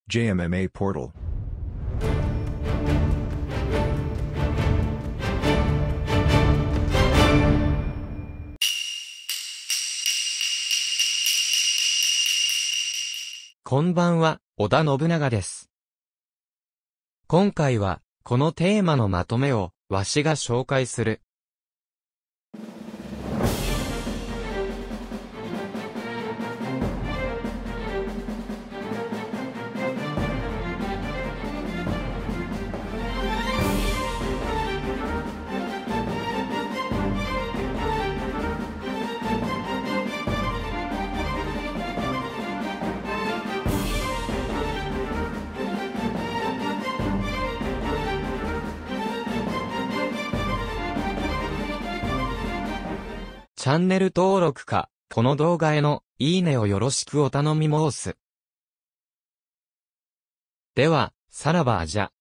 JMMA Portal. こんばんは、織田信長です。今回は、このテーマのまとめを、わしが紹介する。チャンネル登録か、この動画への、いいねをよろしくお頼み申す。では、さらばじゃ。